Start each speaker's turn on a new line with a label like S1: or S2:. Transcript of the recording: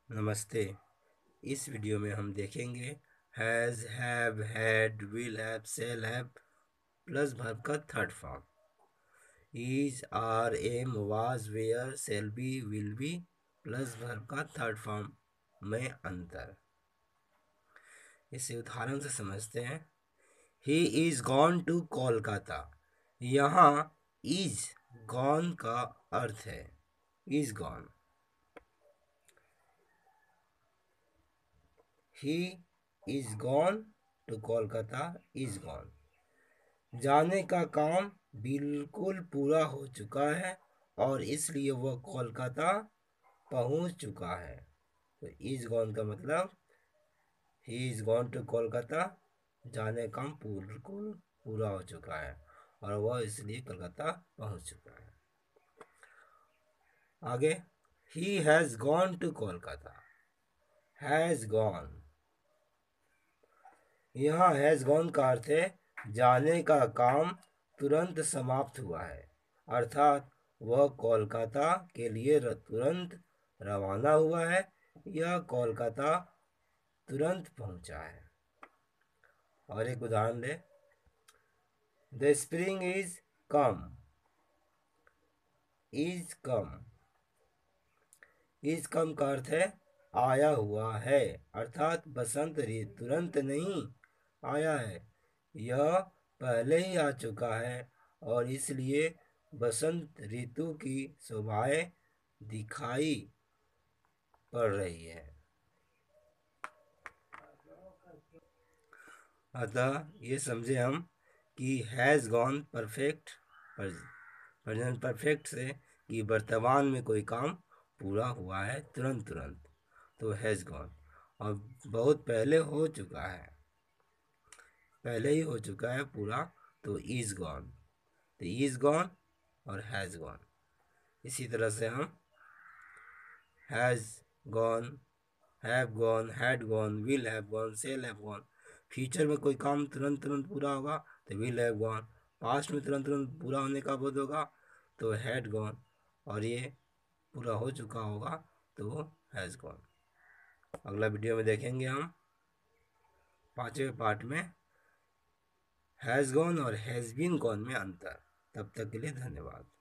S1: नमस्ते। इस वीडियो में हम देखेंगे has, have, had, will have, shall have plus verb का third form. Is, are, am, was, were, shall be, will be plus verb का third form में अंतर। इसे उदाहरण से समझते हैं। He is gone to Kolkata. यहाँ इज गॉन का अर्थ है is gone. He is gone to Kolkata is gone. जाने का काम बिल्कुल पूरा हो चुका है और इसलिए वह कोलकाता पहुंच चुका है। तो इज गॉन का मतलब he is gone to Kolkata, जाने का काम बिल्कुल पूरा हो चुका है और वह इसलिए कोलकाता पहुंच चुका है। आगे, he has gone to Kolkata. Has gone, यहाँ हैज गॉन का अर्थ है जाने का काम तुरंत समाप्त हुआ है, अर्थात वह कोलकाता के लिए तुरंत रवाना हुआ है या कोलकाता तुरंत पहुंचा है। और एक उदाहरण ले, the spring is come. Is come, is come का अर्थ है आया हुआ है, अर्थात बसंत ऋतु तुरंत नहीं आया है, यह पहले ही आ चुका है और इसलिए बसंत ऋतु की शोभाएं दिखाई पड़ रही है। अतः ये समझे हम कि has gone perfect present perfect से कि वर्तमान में कोई काम पूरा हुआ है तुरंत तुरंत, तो हैज़ गॉन। और बहुत पहले हो चुका है, पहले ही हो चुका है पूरा, तो इज़ गॉन। तो इज़ गॉन और हैज़ गॉन। इसी तरह से हम has gone, have gone, had gone, will have gone, shall have gone. Future में कोई काम तुरंत तुरंत पूरा होगा तो विल हैव गॉन। पास्ट में तुरंत तुरंत पूरा होने का बोध होगा तो हैड गॉन। और ये पूरा हो चुका होगा तो हैज़ गॉन। अगला वीडियो में देखेंगे हम 5वें पार्ट में हैज़ गॉन और हैज़ बीन गॉन में अंतर। तब तक के लिए धन्यवाद।